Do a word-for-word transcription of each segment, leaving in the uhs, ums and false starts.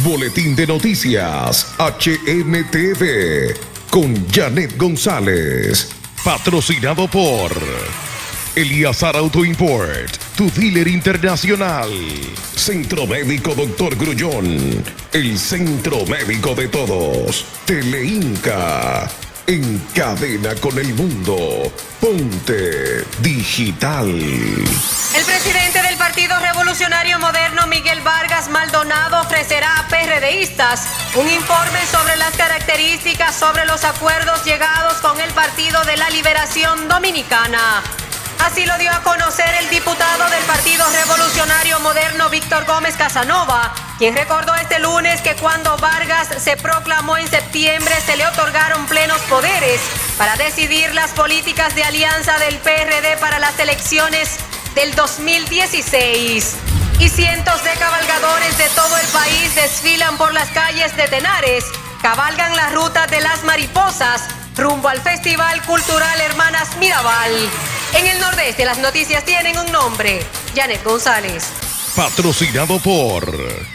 Boletín de Noticias H M T V con Janet González. Patrocinado por Eliazar Auto Import, tu dealer internacional. Centro Médico Doctor Grullón, el centro médico de todos. Teleinca, en cadena con el mundo. Ponte Digital. El presidente del Partido Revolucionario Moderno, Miguel Vargas Maldonado, ofrecerá a PRDistas un informe sobre las características sobre los acuerdos llegados con el Partido de la Liberación Dominicana. Así lo dio a conocer el diputado del Partido Revolucionario Moderno, Víctor Gómez Casanova, quien recordó este lunes que cuando Vargas se proclamó en septiembre se le otorgaron plenos poderes para decidir las políticas de alianza del P R D para las elecciones del dos mil dieciséis. Y cientos de cabalgadores de todo el país desfilan por las calles de Tenares, cabalgan la ruta de las mariposas rumbo al Festival Cultural Hermanas Mirabal. En el Nordeste las noticias tienen un nombre: Janet González. Patrocinado por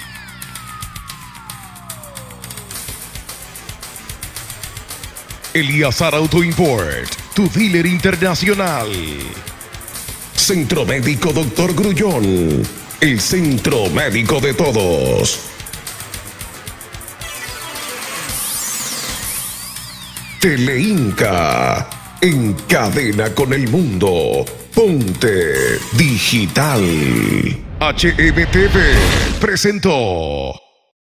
Eliazar Auto Import, tu dealer internacional. Centro Médico Doctor Grullón, el centro médico de todos. Teleinca, en cadena con el mundo. Ponte Digital. H M T V presentó